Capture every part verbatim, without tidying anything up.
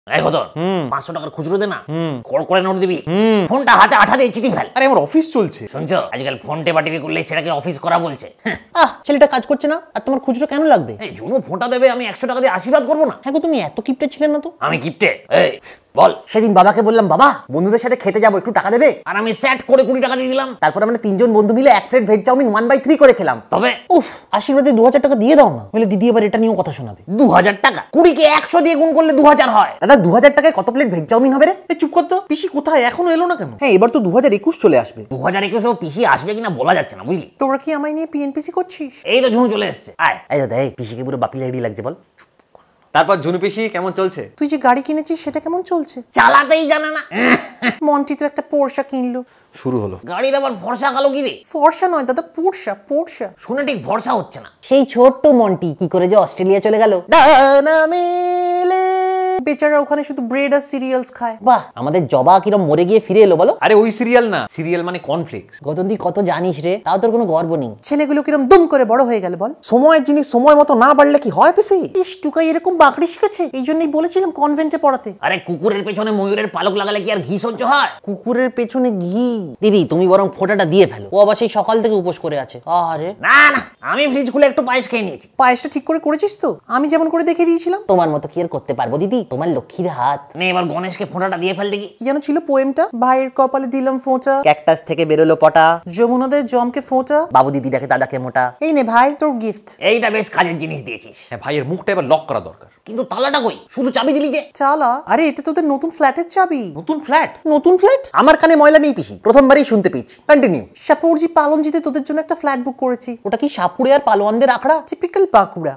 এই কত পাঁচশো টাকার খুচরো দে না, কল করে নোট দিবি, ফোনটা হাতে আঠা দিয়ে চিঠি ফেল। আরে আমার অফিস চলছে। শুনছো আজকাল ফোন টেপা টিপি করলে সেটাকে অফিস করা বলছে। আহ ছেলেটা কাজ করছে না, আর তোমার খুচরো কেন লাগবে? এই জুনু ফোনটা দেবে, আমি একশো টাকা দিয়ে আশীর্বাদ করবো না? হ্যাঁ গো, তুমি এত কিপটে ছিলেন না তো। আমি কিপটে? এই বল। সেদিন বাবাকে বললাম, বাবা বন্ধুদের সাথে খেতে যাবো, একটু টাকা দেবে? আর আমি সেট করে কুড়ি টাকা দিয়ে দিলাম। তারপর আমরা তিনজন বন্ধু মিলে এক plate veg chow mein one by three করে খেলাম। তবে উফ, আশীর্বাদে দু হাজার টাকা দিয়ে দাও না, বলে দিদি এবার এটা নিয়েও কথা শোনাবে। দু হাজার টাকা? কুড়িকে একশো দিয়ে গুণ করলে দু হাজার হয়। দাদা দু হাজার টাকায় কত প্লেট ভেজ চাউমিন হবে রে? এই চুপ কর তো, পিসি কোথায় এখনো এলো না কেন? হ্যাঁ এবার তো দু হাজার একুশ চলে আসবে। দু হাজার একুশেও পিসি আসবে কিনা বলা যাচ্ছে না, বুঝলি? তোরা কি আমায় নিয়ে পিএনপিসি করছিস? এই তো ঝুনু চলে এসছে। আয় এই দাদা, এই পিসিকে পুরো বাপি লেডি লাগছে বল। তারপর ঝুনু পিসি কেমন চলছে? তুই যে গাড়ি কিনেছিস সেটা কেমন চলছে? চালাতেই জানে না। মন্টি তো একটা পোরশা কিনলো। শুরু হলো। গাড়ির আবার ভরসা খালো কি রে? ফর্সা নয় দাদা, পোরশা পোরশা। শুনে ঠিক ভরসা হচ্ছে না। সেই ছোট্ট মন্টি কি করে যে অস্ট্রেলিয়া চলে গেল। ডানা মেলে বেচারা ওখানে শুধু ব্রেড আর সিরিয়ালস খায়। বাহ, আমাদের জবা কিরম মরে গিয়ে ফিরে এলো বলো। আরে ওই সিরিয়াল না, সিরিয়াল মানে কর্নফ্লেক্স। গতন্দি কত জানিস রে, তাও তোর কোনো গর্ব নেই। ছেলেগুলো কিরম দুম করে বড় হয়ে গেল বল। সময়ের জিনিস সময় মতো না বাড়লে কি হয় পিসি? ইস টুকাই এরকম বাকড়ি শিখেছে, এই জন্যই বলেছিলাম কনভেন্টে পড়াতে। আরে কুকুরের পেছনে ময়ূরের পালক লাগালে কি আর ঘি সহ্য হয়? কুকুরের পেছনে ঘি? দিদি তুমি বরং ফোঁটাটা দিয়ে ফেলো, ও আবার সেই সকাল থেকে উপোস করে আছে। আরে না না, আমি ফ্রিজ খুলে একটু পায়েস খেয়ে নিয়েছি। পায়েসটা ঠিক করে করেছিস তো? আমি যেমন করে দেখে দিয়েছিলাম। তোমার মতো কি আর করতে পারবো দিদি, তোমার লক্ষ্মীর হাত। নে এবার গণেশকে ফোঁটাটা দিয়ে ফেল দেখি। কি যেন ছিল পোয়েমটা? ভাইয়ের কপালে দিলাম ফোঁটা, ক্যাকটাস থেকে বেরোলো পটা, যমুনাদের জমকে ফোঁটা, বাবু দিদি ডাকে দাদাকে মোটা। এই নে ভাই তোর গিফট। এইটা বেশ কাজের জিনিস দিয়েছিস। হ্যাঁ ভাইয়ের মুখটা এবার লক করা দরকার। কিন্তু তালাটা কই? শুধু চাবি দিলি যে। চালা? আরে এটা তোদের নতুন ফ্ল্যাটের চাবি। নতুন ফ্ল্যাট? নতুন ফ্ল্যাট? আমার কানে ময়লা নেই পিসি, প্রথমবারই শুনতে পেয়েছি। কন্টিনিউ। সাপুরজি পালনজিতে তোদের জন্য একটা ফ্ল্যাট বুক করেছি। ওটা কি সাপুড়ে আর পালোয়ানদের আখড়া? টিপিক্যাল বাঁকুড়া।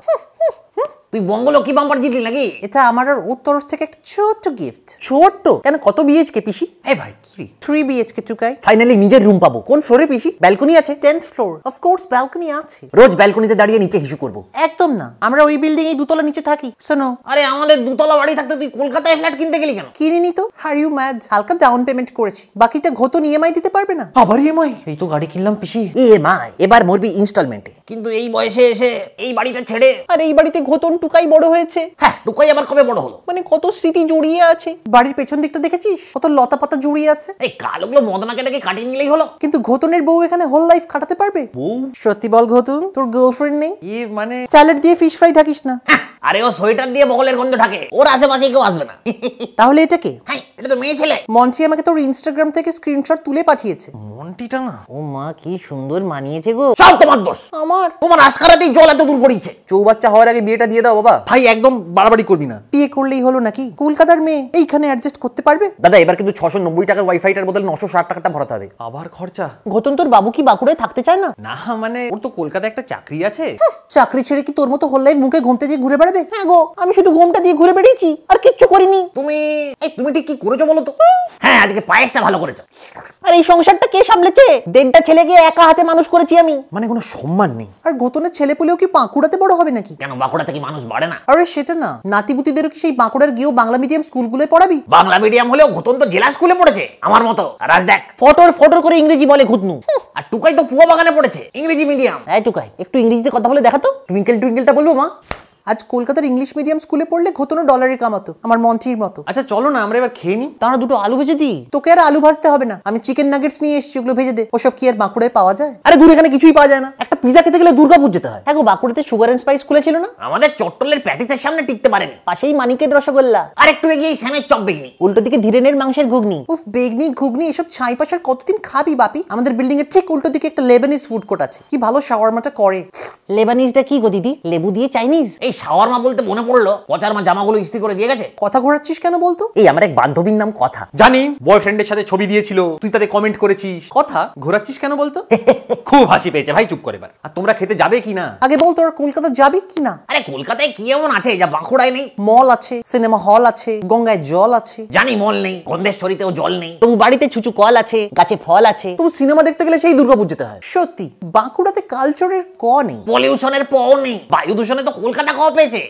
তুই বঙ্গলক্ষ্মী বাম্পার জিতলি নাকি? এটা আমার আর ওর তরফ থেকে একটা ছোট্ট গিফট। ছোট্ট কেন? কত বিএইচকে পিসি? এই ভাই কি থ্রি বিএইচকে টুকাই। ফাইনালি নিজের রুম পাবো। কোন ফ্লোরে পিসি? ব্যালকনি আছে? Tenth floor. অফকোর্স ব্যালকনি আছে। রোজ ব্যালকনিতে দাঁড়িয়ে নিচে হিসু করবো? একদম না, আমরা ওই বিল্ডিং এই দুতলা নিচে থাকি। শোনো, আরে আমাদের দুতলা বাড়ি থাকতে তুই কলকাতায় ফ্ল্যাট কিনতে গেলি কেন? কিনিনি তো। Are you mad? হালকা ডাউন পেমেন্ট করেছি, বাকিটা ঘতন ইএমআই দিতে পারবে না? আবার ইএমআই? এই তো গাড়ি কিনলাম পিসি। ইএমআই এবার মরবি ইনস্টলমেন্টে। কিন্তু এই বয়সে এসে এই বাড়িটা ছেড়ে। আর এই বাড়িতে ঘতন টুকাই বড় হয়েছে। হ্যাঁ, টুকাই আবার কবে বড় হলো? মানে কত স্মৃতি জড়িয়ে আছে। বাড়ির পেছন দিকটা দেখেছিস? কত লতা পাতা জড়িয়ে আছে। এই কালোগুলো মদনা কেটাকে কাটিয়ে নিলেই হলো। কিন্তু ঘতনের বউ এখানে হোল লাইফ কাটাতে পারবে? বউ? সত্যি বল ঘতন, তোর গার্লফ্রেন্ড নেই? এ মানে স্যালাড দিয়ে ফিশ ফ্রাই ঢাকিস না। আরে ও সোয়েটার দিয়ে বগলের গন্ধ ঢাকে, ওর আশেপাশে কেউ আসবে না। তাহলে এটা কে? হ্যাঁ, এটা তো মেয়ে ছেলে। মন্টি আমাকে তোর ইনস্টাগ্রাম থেকে স্ক্রিনশট তুলে পাঠিয়েছে। মন্টিটা না? ও মা কি সুন্দর মানিয়েছে গো। সব তোমার দোষ। আমার? তোমার আস্কারাতেই জল এত দূর গড়িয়েছে। চৌবাচ্চা হওয়ার আগে বিয়েটা দিয়ে দাও বাবা। ভাই একদম বাড়াবাড়ি করবি না। বিয়ে করলেই হলো নাকি? কলকাতার মেয়ে এইখানে অ্যাডজাস্ট করতে পারবে? দাদা এবার কিন্তু ছশো নব্বই টাকার ওয়াইফাইটার বদলে নশো ষাট টাকাটা ভরাতে হবে। আবার খরচা? ঘতন তোর বাবু কি বাঁকুড়ায় থাকতে চায় না? না মানে ওর তো কলকাতায় একটা চাকরি আছে। চাকরি ছেড়ে কি তোর মতো হোল লাইফ মুখে ঘুমতে দিয়ে ঘুরে বেড়াবে? হ্যাঁ গো, আমি শুধু ঘোমটা দিয়ে ঘুরে বেরিয়েছি, আর কিচ্ছু করিনি। তুমি এই তুমি ঠিক কি করেছো বলো তো? হ্যাঁ, আজকে পায়েসটা ভালো করেছো। আর এই সংসারটা কে সামলেছে? দেড়টা ছেলেকে একা হাতে মানুষ করেছি আমি। মানে কোনো সম্মান নেই। আর ঘতনের ছেলে পেলেও কি বাঁকুড়াতে বড় হবে নাকি? কেন, বাঁকুড়া থেকে মানুষ বাড়ে না? আরে সেটা না, নাতিপুতিদেরও কি সেই বাঁকুড়ার গিয়েও বাংলা মিডিয়াম স্কুলগুলোয় পড়াবি? বাংলা মিডিয়াম হলেও ঘতন তো জেলা স্কুলে পড়েছে আমার মতো। রাজ দেখ, ফটর ফটর করে ইংরেজি বলে ঘুতনু। আর টুকাই তো পুয়া বাগানে পড়েছে, ইংরেজি মিডিয়াম। এই টুকাই একটু ইংরেজিতে কথা বলে দেখা তো। টুইঙ্কেল টুইঙ্কেলটা বলবো মা? আজ কলকাতার ইংলিশ মিডিয়াম স্কুলে পড়লে ঘতনও ডলারে কামাতো, আমার মন্টির মতো। আচ্ছা চলো না আমরা এবার খেয়ে নি। তারা দুটো আলু ভেজে দিই। তোকে আর আলু ভাজতে হবে না, আমি চিকেন নাগেটস নিয়ে এসেছি, ওগুলো ভেজে দে। ওসব কি আর বাঁকুড়ায় পাওয়া যায়? আরে দূর এখানে কিছুই পাওয়া যায় না। একটা পিজা খেতে গেলে দুর্গাপুর যেতে হয়। হ্যাঁ গো, বাঁকুড়াতে সুগার এন্ড স্পাইস খুলেছিল না? আমাদের চট্টলের প্যাটিসের সামনে টিকতে পারেনি। পাশেই মানিকের রসগোল্লা, আর একটু এগিয়ে শ্যামের চপ বেগনি, উল্টো দিকে ধীরেনের মাংসের ঘুগনি। উফ, বেগনি ঘুগনি এসব ছাই পাশার কতদিন খাবি বাপি? আমাদের বিল্ডিং এর ঠিক উল্টো দিকে একটা লেবানিজ ফুড কোর্ট আছে, কি ভালো শাওয়ারমাটা করে। লেবানিজটা কি গো দিদি? লেবু দিয়ে চাইনিজ? এই শাওয়ারমা বলতে মনে পড়লো, পচার মা জামাগুলো ইস্ত্রি করে দিয়ে গেছে। কথা ঘোরাচ্ছিস কেন বলতো? এই আমার এক বান্ধবীর নাম কথা। জানি বয়ফ্রেন্ডের সাথে ছবি দিয়েছিল, তুই তাতে কমেন্ট করেছিস। কথা ঘোরাচ্ছিস কেন বলতো? খুব হাসি পেয়েছে ভাই, চুপ করে এবার। আর তোমরা খেতে যাবে কি না? আগে বল তোর কলকাতা যাবি কি না? আরে কলকাতায় কি এমন আছে যা বাঁকুড়ায় নেই? মল আছে, সিনেমা হল আছে, গঙ্গায় জল আছে। জানি মল নেই, গন্ধেশ্বরীতেও জল নেই। তবু বাড়িতে ছুচু কল আছে, গাছে ফল আছে। তবু সিনেমা দেখতে গেলে সেই দুর্গাপুর যেতে হয়। সত্যি বাঁকুড়াতে কালচারের ক নেই, পলিউশনের প নেই, বায়ু দূষণে তো কলকাতা ক পেয়েছে।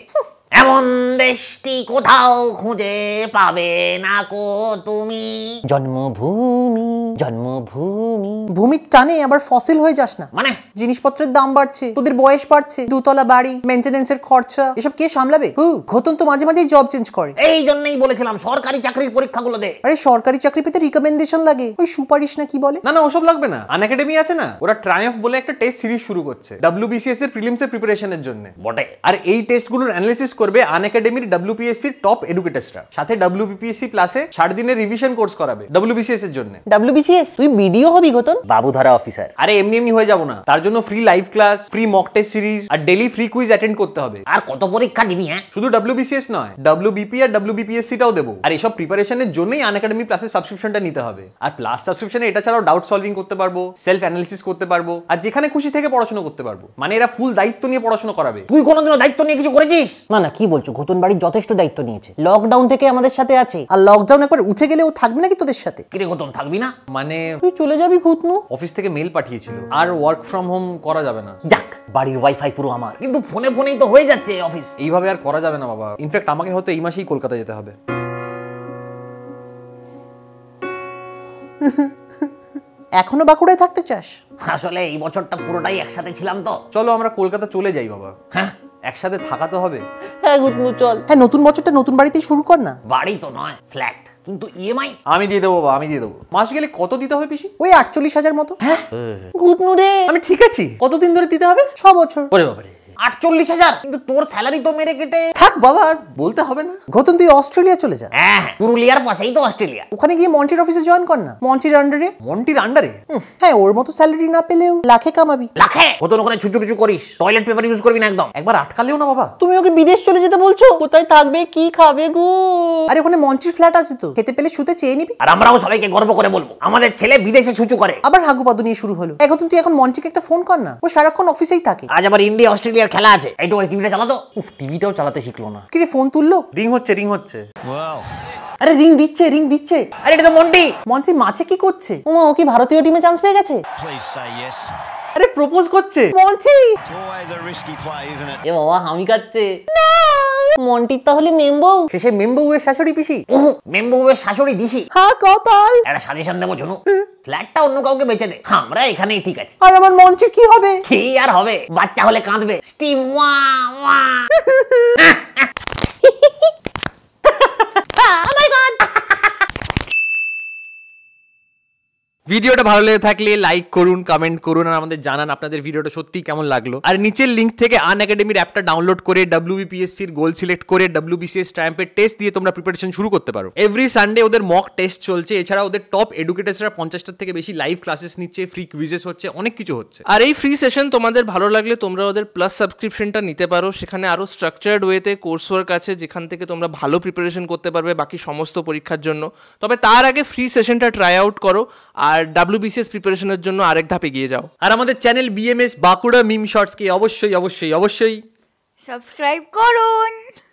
এমন দেশটি কোথাও খুঁজে পাবে না কো তুমি। জন্মভূমি জন্মভূমি। ভূমির টানে আবার ফসিল হয়ে যাস না। মানে জিনিসপত্রের দাম বাড়ছে, তোদের বয়স বাড়ছে, দুতলা বাড়ি, মেইনটেনেন্সের খরচা, এসব কে সামলাবে? হু ঘতন তো মাঝে মাঝেই জব চেঞ্জ করে। এই জন্যই বলেছিলাম সরকারি চাকরির পরীক্ষাগুলো দে। আরে সরকারি চাকরি পেতে রিকমেন্ডেশন লাগে, ওই সুপারিশ না কি বলে। না না ওসব লাগবে না। আনএকাডেমি আছে না, ওরা ট্রায়াম্ফ বলে একটা টেস্ট সিরিজ শুরু করছে ডব্লিউবিসিএস এর প্রিলিমস এর প্রিপারেশনের জন্য বটে। আর এই টেস্টগুলোর অ্যানালিসিস করবে আনএকাডেমির ডব্লিউপিএসসি টপ এডুকেটরসরা। সাথে ডব্লিউবিপিএসসি প্লাসে ষাট দিনের রিভিশন কোর্স করাবে ডব্লিউবিসিএস এর জন্য। ডাব্লিউবিসিএস তুই বিডিও হবি ঘতন? বাবুধারা অফিসার। আরে এমনি এমনি হয়ে যাবো না, তার জন্য free live class, free mock test series আর ডেইলি ফ্রি কুইজ অ্যাটেন্ড করতে হবে। আর কত পরীক্ষা দিবি? হ্যাঁ শুধু ডব্লিউবিসিএস নয়, ডব্লিউবিপি আর ডব্লিউবিপিএসসি টাও দেবো। আর এইসব প্রিপারেশনের জন্যই আনএকাডেমি প্লাসের সাবস্ক্রিপশনটা নিতে হবে। আর প্লাস সাবস্ক্রিপশনে এটা ছাড়াও ডাউট সলভিং করতে পারবো, সেলফ অ্যানালিসিস করতে পারবো, আর যেখানে খুশি থেকে পড়াশোনা করতে পারবো। মানে এরা ফুল দায়িত্ব নিয়ে পড়াশোনা করাবে। তুই কোনোদিনও দায়িত্ব নিয়ে কিছু করেছিস? না না কি বলছো, ঘতন বাড়ির যথেষ্ট দায়িত্ব নিয়েছে, লকডাউন থেকে আমাদের সাথে আছে। আর লকডাউন একবার উঠে গেলে ও থাকবে নাকি তোদের সাথে? কিরে ঘটন থাকবি না? মানে তুই চলে যাবি ঘুতনু? অফিস থেকে মেল পাঠিয়েছিল, আর ওয়ার্ক ফ্রম হোম করা যাবে না। যাক বাড়ির ওয়াইফাই পুরো আমার। কিন্তু ফোনে ফোনেই তো হয়ে যাচ্ছে অফিস। এইভাবে আর করা যাবে না বাবা। ইনফ্যাক্ট আমাকে হয়তো এই মাসেই কলকাতা যেতে হবে। এখনো বাঁকুড়ায় থাকতে চাস? আসলে এই বছরটা পুরোটাই একসাথে ছিলাম তো। চলো আমরা কলকাতা চলে যাই বাবা। হ্যাঁ একসাথে থাকা তো হবে। হ্যাঁ ঘুতনু চল। হ্যাঁ নতুন বছরটা নতুন বাড়িতেই শুরু কর না। বাড়ি তো নয় ফ্ল্যাট, কিন্তু ইএমআই আমি দিয়ে দেবো বাবা, আমি দিয়ে দেবো। মাস গেলে কত দিতে হবে পিসি? ওই আটচল্লিশ হাজার মতো। হ্যাঁ ঘুতনু রে আমি ঠিক আছি। কতদিন ধরে দিতে হবে? ছ বছর। ওরে বাবারে, আটচল্লিশ হাজার? কিন্তু তোর স্যালারি তো মেরে কেটে। থাক বাবা আর বলতে হবে না। ঘতন তুই অস্ট্রেলিয়া চলে যা। হ্যাঁ হ্যাঁ, পুরুলিয়ার পাশেই তো অস্ট্রেলিয়া। ওখানে গিয়ে মন্টির অফিসে জয়েন কর না, মন্টির আন্ডারে। মন্টির আন্ডারে? হ্যাঁ ওর মতো স্যালারি না পেলেও লাখে কামাবি। লাখে? কতন ওখানে ছুচু টুচু করিস, টয়লেট পেপার ইউজ করবি না একদম। একবার আটকালেও না বাবা। তুমি ওকে বিদেশ চলে যেতে বলছো? কোথায় থাকবে, কি খাবে গো? আরে ওখানে মন্টির ফ্ল্যাট আছে তো, খেতে পেলে শুতে চেয়ে নিবি। আর আমরাও সবাইকে গর্ব করে বলবো আমাদের ছেলে বিদেশে ছুচু করে। আবার হাগুপাদু নিয়ে শুরু হলো। এখন তুই এখন মন্টিকে একটা ফোন কর না, ও সারাক্ষণ অফিসেই থাকে। আজ আবার ইন্ডিয়া অস্ট্রেলিয়ার খেলা আছে, একটু ওই টিভিটা চালাতো। উফ টিভিটাও চালাতে শিখলো না। কি রে ফোন তুললো? রিং হচ্ছে, রিং হচ্ছে। আরে রিং দিচ্ছে রিং দিচ্ছে। আরে এটা তো মন্টি। মন্টি মাঝে কি করছে? ওমা ও কি ভারতীয় টিমে চান্স পেয়ে গেছে? Please say yes. আরে প্রপোজ করছে। Monti It's always a risky play, isn't it? এ বাবা হামি কাচ্ছে। মন্টির তাহলে মেম্বো? শেষে মেম্বু এর শাশুড়ি পিসি। ওহ মেম্বুয়ের শাশুড়ি দিছি। হ্যাঁ কপাল। একটা সাজেশন দেবো ঝুনু, ফ্ল্যাটটা অন্য কাউকে বেচে দে, আমরা এখানেই ঠিক আছে। আর আমার মন্টির কি হবে? কি আর হবে, বাচ্চা হলে কাঁদবে। স্টিভ ওয়া ওয়া। ভিডিওটা ভালো লেগে থাকলে লাইক করুন, কমেন্ট করুন, আর আমাদের জানান আপনাদের ভিডিওটা সত্যি কেমন লাগলো। আর নিচের লিংক থেকে আনএকাডেমির অ্যাপটা ডাউনলোড করে ডব্লিউবিপিএসসির গোল সিলেক্ট করে ডব্লিউবিসিএস ট্রায়াম্পের টেস্ট দিয়ে তোমরা প্রিপারেশন শুরু করতে পারো। এভরি সানডে ওদের মক টেস্ট চলছে, এছাড়া ওদের টপ এডুকেটার্সরা পঞ্চাশটার থেকে বেশি লাইভ ক্লাসেস নিচ্ছে, ফ্রি কুইজেস হচ্ছে, অনেক কিছু হচ্ছে। আর এই ফ্রি সেশন তোমাদের ভালো লাগলে তোমরা ওদের প্লাস সাবস্ক্রিপশনটা নিতে পারো। সেখানে আরও স্ট্রাকচার্ড ওয়েতে কোর্স ওয়ার্ক আছে, যেখান থেকে তোমরা ভালো প্রিপারেশন করতে পারবে বাকি সমস্ত পরীক্ষার জন্য। তবে তার আগে ফ্রি সেশনটা ট্রাই আউট করো, আর ডাব্লিউবিসিএস প্রিপারেশনের জন্য আরেক ধাপ এগিয়ে যাও। আর আমাদের চ্যানেল বিএমএস বাঁকুড়া মিম শর্টসকে অবশ্যই অবশ্যই অবশ্যই সাবস্ক্রাইব করুন।